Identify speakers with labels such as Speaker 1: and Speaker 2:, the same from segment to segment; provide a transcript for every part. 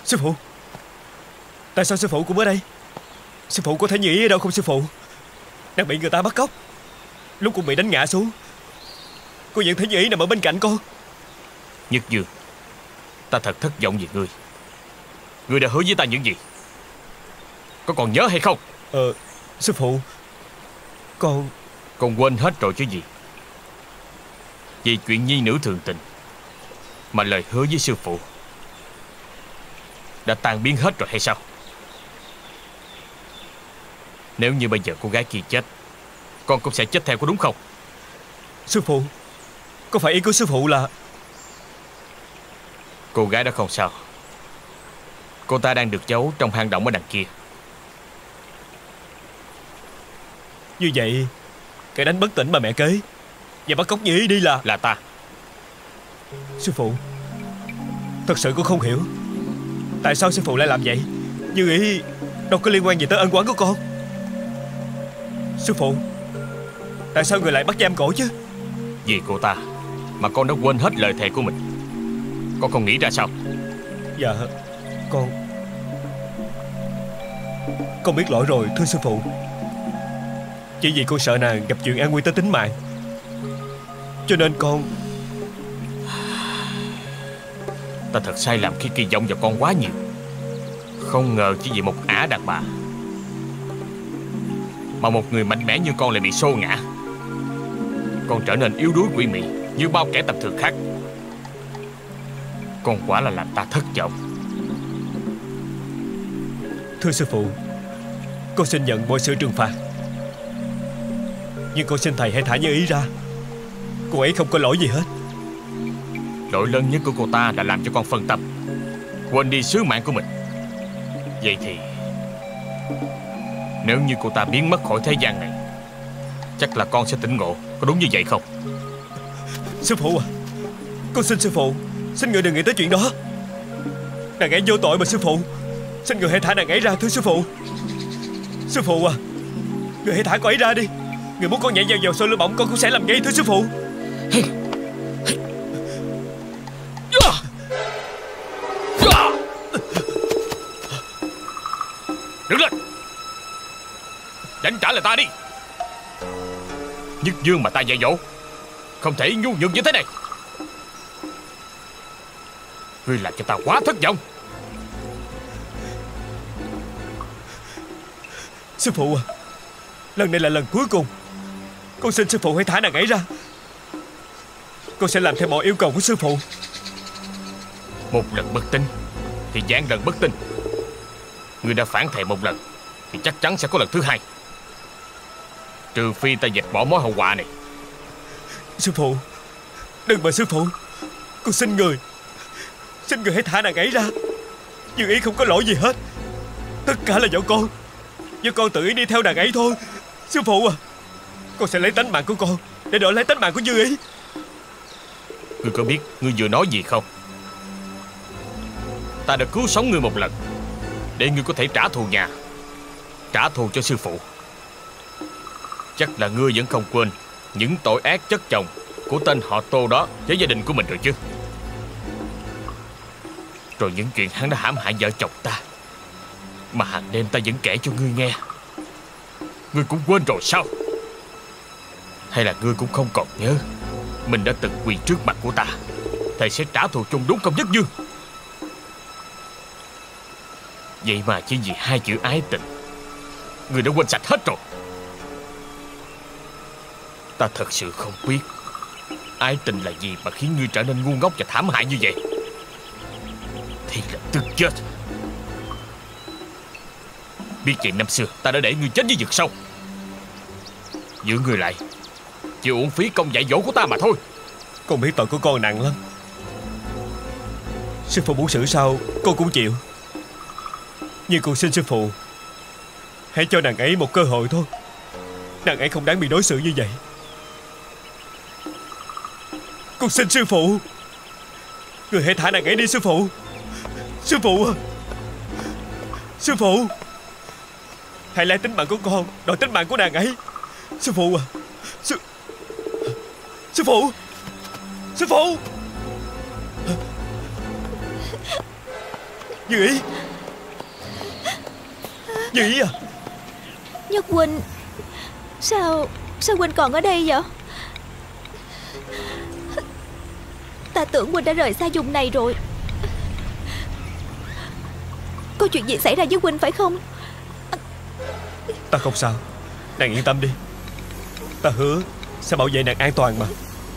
Speaker 1: Sư phụ, tại sao sư phụ cũng ở đây? Sư phụ có thể Như Ý ở đâu không sư phụ? Đang bị người ta bắt cóc, lúc cũng bị đánh ngã xuống. Cô vẫn thấy Như Ý nằm ở bên cạnh con.
Speaker 2: Nhất Dương, ta thật thất vọng về ngươi. Ngươi đã hứa với ta những gì? Có còn nhớ hay không?
Speaker 1: Sư phụ, con
Speaker 2: quên hết rồi chứ gì? Vì chuyện nhi nữ thường tình mà lời hứa với sư phụ đã tan biến hết rồi hay sao? Nếu như bây giờ cô gái kia chết, con cũng sẽ chết theo, có đúng không?
Speaker 1: Sư phụ, có phải ý của sư phụ là
Speaker 2: cô gái đó không sao. Cô ta đang được giấu trong hang động ở đằng kia.
Speaker 1: Như vậy kẻ đánh bất tỉnh bà mẹ kế và bắt cóc Như Ý đi là
Speaker 2: ta.
Speaker 1: Sư phụ, thật sự con không hiểu tại sao sư phụ lại làm vậy. Như Ý đâu có liên quan gì tới ân oán của con. Sư phụ, tại sao người lại bắt giam cổ chứ?
Speaker 2: Vì cô ta mà con đã quên hết lời thề của mình. Con không nghĩ ra sao?
Speaker 1: Dạ, con biết lỗi rồi thưa sư phụ. Chỉ vì con sợ nàng gặp chuyện an nguy tới tính mạng, cho nên con...
Speaker 2: Ta thật sai lầm khi kỳ vọng vào con quá nhiều. Không ngờ chỉ vì một ả đàn bà mà một người mạnh mẽ như con lại bị xô ngã. Con trở nên yếu đuối quỷ mị như bao kẻ tầm thường khác. Con quả là làm ta thất vọng.
Speaker 1: Thưa sư phụ, con xin nhận mọi sự trừng phạt, nhưng con xin thầy hãy thả Như Ý ra. Cô ấy không có lỗi gì hết.
Speaker 2: Lỗi lớn nhất của cô ta là làm cho con phân tâm, quên đi sứ mạng của mình. Vậy thì nếu như cô ta biến mất khỏi thế gian này, chắc là con sẽ tỉnh ngộ, có đúng như vậy không?
Speaker 1: Sư phụ à, con xin sư phụ, xin người đừng nghĩ tới chuyện đó. Nàng ấy vô tội mà sư phụ. Xin người hãy thả nàng ấy ra thưa sư phụ. Sư phụ à, người hãy thả cô ấy ra đi. Người muốn con nhảy vào dầu sôi lửa bỏng con cũng sẽ làm ngay thưa sư phụ.
Speaker 2: Đứng lên, đánh trả lời ta đi. Nhất Dương mà ta dạy dỗ, không thể nhu nhược như thế này. Ngươi làm cho ta quá thất vọng.
Speaker 1: Sư phụ à, lần này là lần cuối cùng. Con xin sư phụ hãy thả nàng ấy ra. Con sẽ làm theo mọi yêu cầu của sư phụ.
Speaker 2: Một lần bất tín thì vạn lần bất tin. Ngươi đã phản thệ một lần thì chắc chắn sẽ có lần thứ hai. Trừ phi ta dẹp bỏ mối hậu họa này.
Speaker 1: Sư phụ, đừng mà sư phụ. Con xin người hãy thả nàng ấy ra. Như Ý không có lỗi gì hết. Tất cả là do con. Do con tự ý đi theo nàng ấy thôi. Sư phụ à, con sẽ lấy tánh mạng của con để đổi lấy tánh mạng của Như Ý.
Speaker 2: Ngươi có biết ngươi vừa nói gì không? Ta đã cứu sống ngươi một lần để ngươi có thể trả thù nhà, trả thù cho sư phụ. Chắc là ngươi vẫn không quên những tội ác chất chồng của tên họ Tô đó với gia đình của mình rồi chứ. Rồi những chuyện hắn đã hãm hại vợ chồng ta mà hàng đêm ta vẫn kể cho ngươi nghe, ngươi cũng quên rồi sao? Hay là ngươi cũng không còn nhớ mình đã từng quỳ trước mặt của ta thầy sẽ trả thù chung đúng không Nhất Dương? Vậy mà chỉ vì hai chữ ái tình, ngươi đã quên sạch hết rồi. Ta thật sự không biết ái tình là gì mà khiến ngươi trở nên ngu ngốc và thảm hại như vậy. Thì là tức chết. Biết vậy năm xưa ta đã để ngươi chết với vực sâu. Giữ ngươi lại chỉ uổng phí công dạy dỗ của ta mà thôi.
Speaker 1: Con biết tội của con nặng lắm. Sư phụ muốn xử sao con cũng chịu. Nhưng con xin sư phụ hãy cho nàng ấy một cơ hội thôi. Nàng ấy không đáng bị đối xử như vậy. Con xin sư phụ, người hãy thả nàng ấy đi sư phụ. Sư phụ à, sư phụ, hãy lấy tính mạng của con đổi tính mạng của nàng ấy. Sư phụ à, sư phụ, sư phụ. Như Ý. Như Ý à?
Speaker 3: Nhất huynh, Sao huynh còn ở đây vậy? Ta tưởng huynh đã rời xa vùng này rồi. Có chuyện gì xảy ra với huynh phải không?
Speaker 1: Ta không sao, nàng yên tâm đi. Ta hứa sẽ bảo vệ nàng an toàn mà.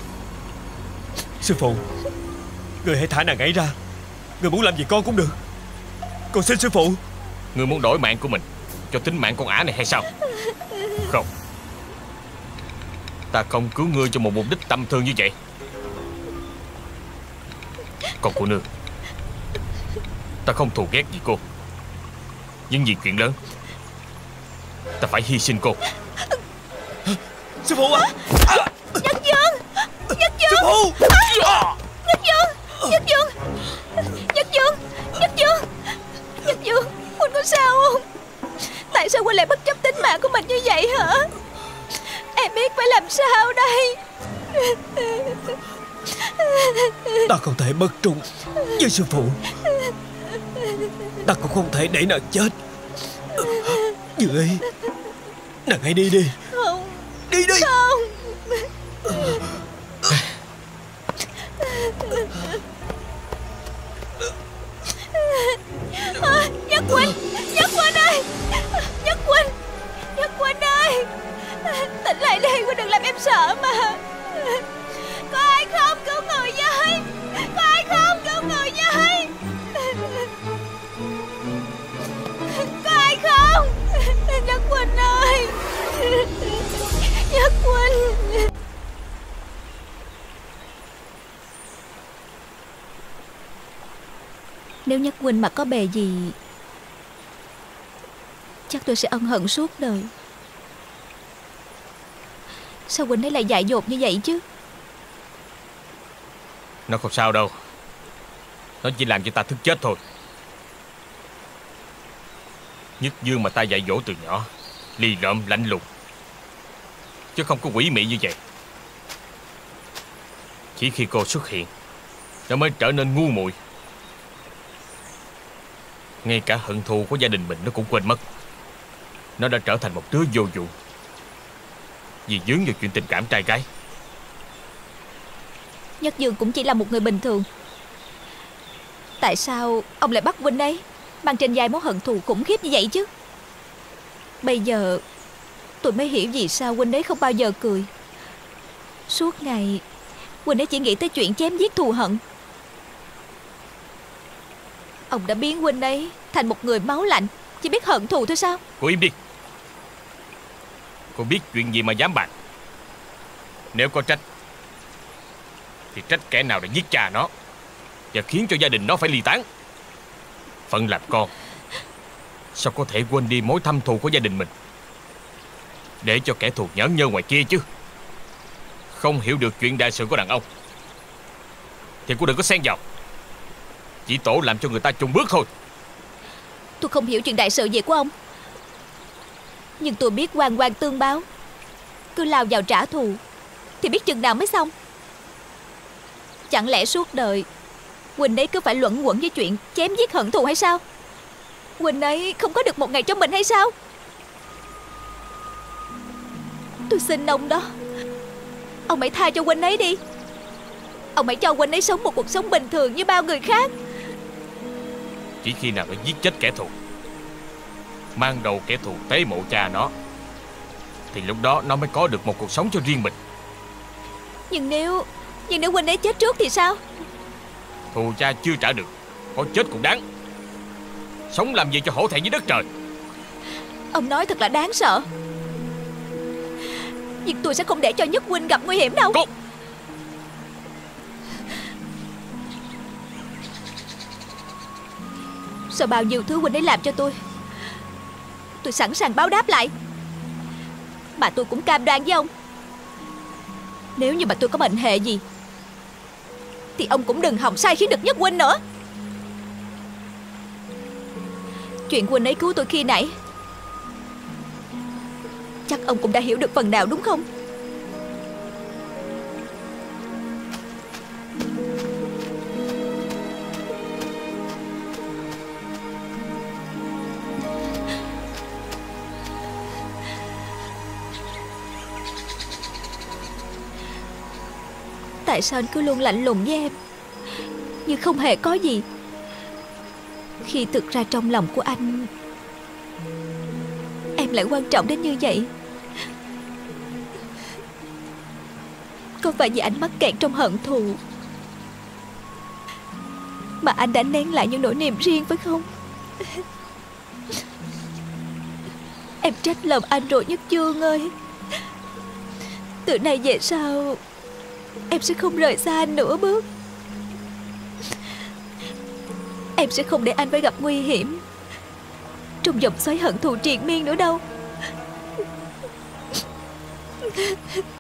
Speaker 1: Sư phụ, người hãy thả nàng ấy ra. Người muốn làm gì con cũng được. Con xin sư phụ.
Speaker 2: Người muốn đổi mạng của mình cho tính mạng con ả này hay sao? Không, ta không cứu ngươi cho một mục đích tầm thường như vậy. Còn cô nương, ta không thù ghét gì cô, nhưng vì chuyện lớn ta phải hy sinh cô.
Speaker 1: Sư phụ à!
Speaker 3: Nhất Dương! Nhất Dương!
Speaker 1: Sư phụ!
Speaker 3: Nhất Dương! Nhất Dương! Nhất Dương! Nhất Dương! Nhất Dương! Huynh có sao không? Tại sao huynh lại bất chấp tính mạng của mình như vậy hả? Em biết phải làm sao đây.
Speaker 1: Ta không thể bất trung với sư phụ. Ta cũng không thể để nàng chết. Như Ý, nàng hãy đi đi.
Speaker 3: Không.
Speaker 1: Đi đi.
Speaker 3: Không. Nhất huynh! Nhất huynh ơi! Nhất huynh! Nhất huynh ơi! Tỉnh lại đi, huynh đừng làm em sợ mà. Có ai không? Cứu người với! Có ai không? Cứu người với! Có ai không? Nhất huynh ơi! Nhất huynh! Nếu Nhất huynh mà có bề gì, chắc tôi sẽ ân hận suốt đời. Sao huynh ấy lại dại dột như vậy chứ?
Speaker 2: Nó không sao đâu, nó chỉ làm cho ta thức chết thôi. Nhất Dương mà ta dạy dỗ từ nhỏ lì lợm lạnh lùng, chứ không có quỷ mị như vậy. Chỉ khi cô xuất hiện, nó mới trở nên ngu muội. Ngay cả hận thù của gia đình mình nó cũng quên mất. Nó đã trở thành một đứa vô dụng vì vướng vào chuyện tình cảm trai gái.
Speaker 3: Nhất Dương cũng chỉ là một người bình thường. Tại sao ông lại bắt huynh ấy mang trên vai mối hận thù khủng khiếp như vậy chứ? Bây giờ tôi mới hiểu vì sao huynh ấy không bao giờ cười. Suốt ngày huynh ấy chỉ nghĩ tới chuyện chém giết thù hận. Ông đã biến huynh ấy thành một người máu lạnh, chỉ biết hận thù thôi sao?
Speaker 2: Cô im đi. Cô biết chuyện gì mà dám bàn? Nếu có trách thì trách kẻ nào đã giết cha nó và khiến cho gia đình nó phải ly tán. Phận làm con, sao có thể quên đi mối thâm thù của gia đình mình để cho kẻ thù nhẫn nhơ ngoài kia chứ? Không hiểu được chuyện đại sự của đàn ông thì cô đừng có xen vào. Chỉ tổ làm cho người ta chùng bước thôi.
Speaker 3: Tôi không hiểu chuyện đại sự gì của ông, nhưng tôi biết oan oan tương báo. Cứ lao vào trả thù thì biết chừng nào mới xong. Chẳng lẽ suốt đời huynh ấy cứ phải luẩn quẩn với chuyện chém giết hận thù hay sao? Huynh ấy không có được một ngày cho mình hay sao? Tôi xin ông đó, ông hãy tha cho huynh ấy đi. Ông hãy cho huynh ấy sống một cuộc sống bình thường như bao người khác.
Speaker 2: Chỉ khi nào nó giết chết kẻ thù, mang đầu kẻ thù tế mộ cha nó, thì lúc đó nó mới có được một cuộc sống cho riêng mình.
Speaker 3: Nhưng nếu huynh ấy chết trước thì sao?
Speaker 2: Thù cha chưa trả được, có chết cũng đáng. Sống làm gì cho hổ thẹn với đất trời.
Speaker 3: Ông nói thật là đáng sợ. Nhưng tôi sẽ không để cho Nhất huynh gặp nguy hiểm đâu.
Speaker 2: Cô!
Speaker 3: Sau bao nhiêu thứ huynh ấy làm cho tôi sẵn sàng báo đáp lại. Mà tôi cũng cam đoan với ông, nếu như mà tôi có mệnh hệ gì thì ông cũng đừng hòng sai khiến được Nhất huynh nữa. Chuyện huynh ấy cứu tôi khi nãy, chắc ông cũng đã hiểu được phần nào đúng không? Tại sao anh cứ luôn lạnh lùng với em, như không hề có gì, khi thực ra trong lòng của anh, em lại quan trọng đến như vậy? Có phải vì anh mắc kẹt trong hận thù mà anh đã nén lại những nỗi niềm riêng, phải không? Em trách lầm anh rồi Nhất Dương ơi. Từ nay về sau em sẽ không rời xa anh nửa bước. Em sẽ không để anh phải gặp nguy hiểm trong vòng xoáy hận thù triền miên nữa đâu.